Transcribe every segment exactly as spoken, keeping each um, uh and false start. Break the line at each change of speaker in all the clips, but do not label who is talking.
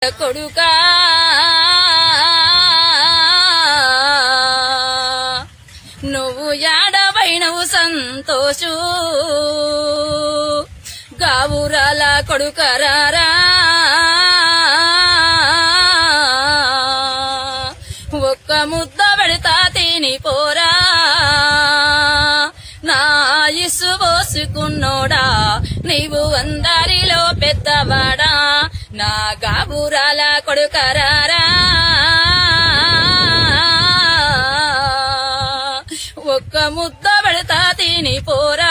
కొడుకా నువ్వు యాడవైనవు సంతోషు గావురాల కొడుకరారా ఒక్క ముద్ద పెడతా తిని పోరా నా ఇసు పోసుకున్నోడా నీవు అందరిలో పెద్దవాడా నా గావురాల కొడుకరారా ఒక్క ముద్ద పెడతా తిని పోరా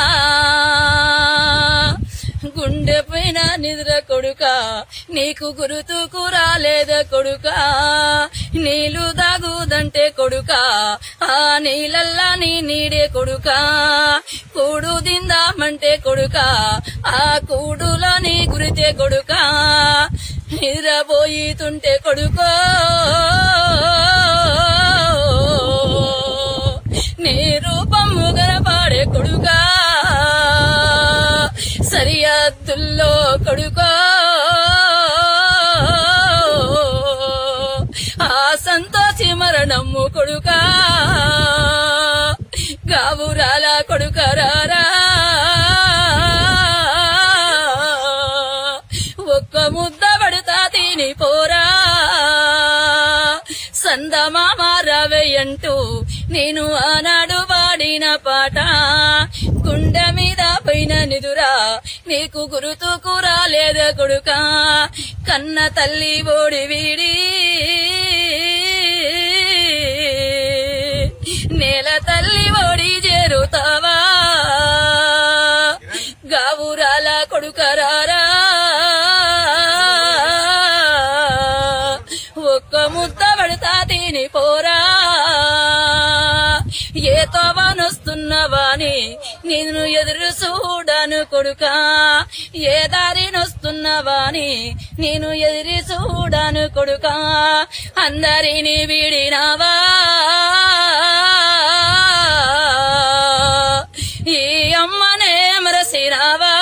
గుండె పైన నిద్ర కొడుకా నీకు గురుతుకు రాలేద కొడుకా నీళ్లు దాగుదంటే కొడుకా ఆ నీళ్ళల్లా నీ నీడే కొడుకా కూడు దిందామంటే కొడుకా ఆ కూడులో నీ గురితే కొడుకా నిద్రపోయితుంటే కొడుకో నీ రూపము గనపాడే కొడుకా సరిహద్దుల్లో కొడుకో ఆ సంతోషి మరణము కొడుకా గావురాల కొడుకరారా ఒక్క ముద్ద పడుతా తిని పోరా సందమామ రవయ్యంటూ నేను ఆనాడు వాడిన పాట గుండె మీద పైన నిదురా నీకు గురుతుకు రాలేద కొడుకా కన్న తల్లి ఓడి వీడి నేల తల్లి ఓడి చేరుతావా గావురాల కొడుకరారా ఒక్క ముద్ద పడతా తిని పోరా ఏ తోవనొస్తున్నవాని నిన్ను ఎదురు చూడాను కొడుకా ఏ దారినొస్తున్నవాని నేను ఎదురు చూడాను కొడుకా అందరిని వీడినావా ఈ అమ్మనే మరసినావా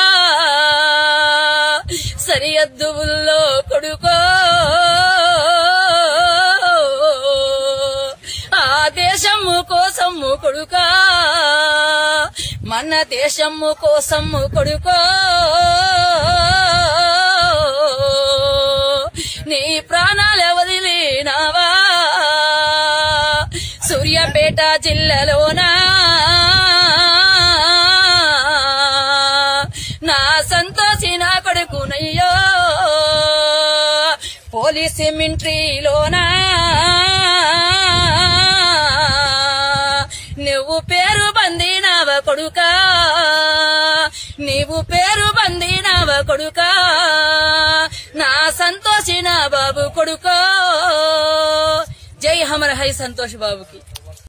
సరిహద్దుల్లో కొడుకో ఆ దేశము కోసము కొడుకా మన దేశము కోసము కొడుకో నీ ప్రాణాలు వదిలినావా సూర్యాపేట జిల్లాలోనా నా సంతోషి నా కొడుకునయ్యో పోలీస్ మిలిటరీలోనా నువ్వు పేరు బందినావ కొడుకా నీవు పేరు బందినావ కొడుకా నా సంతోషి నా బాబు కొడుకో జై హమర హై సంతోష్ బాబుకి।